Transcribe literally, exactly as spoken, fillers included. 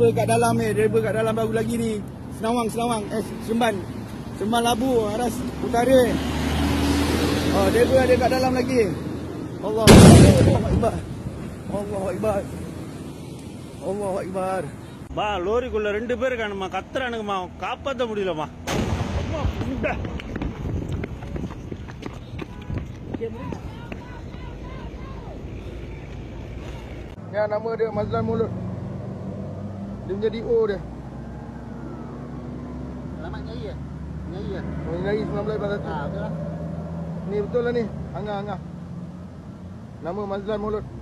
kat dalam ni, driver kat dalam baru lagi ni. Senawang, Senawang, eh Seremban. Seremban Labu, aras utara. Oh, driver ada kat dalam lagi. Allah. Allah Akbar. Allah Akbar. Allah Akbar. பா லோரிக்குள்ள ரெண்டு பேர் காணுமா, கத்துறானுங்கம்மா, காப்பாற்ற முடியலம்மா. அம்மா புண்டை. Ya, nama dia Mazlan Mulut. Dia menjadi O dia. Alamat Nyai ya? Nyai ya? Oh, Nyai sembilan belas satu. Ah, betul lah. Ni betul lah ni. Angah, Angah. Nama Mazlan Mulut.